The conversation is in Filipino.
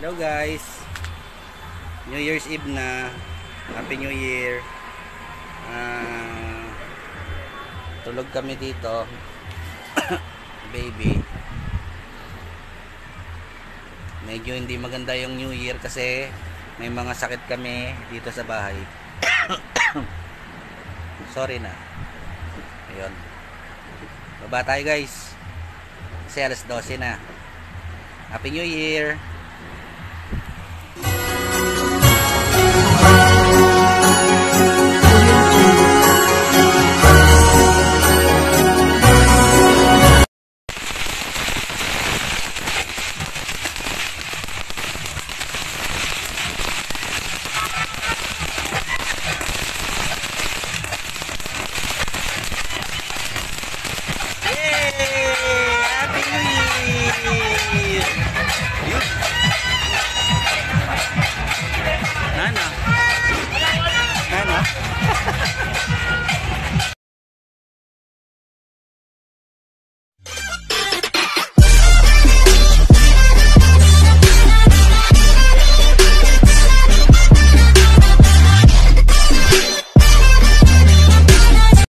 Hello guys, New Year's Eve na. Happy New Year. Tulog kami dito baby. Medyo hindi maganda yung New Year kasi may mga sakit kami dito sa bahay. Sorry na. Ayun, baba tayo guys kasi alas 12 na. Happy New Year.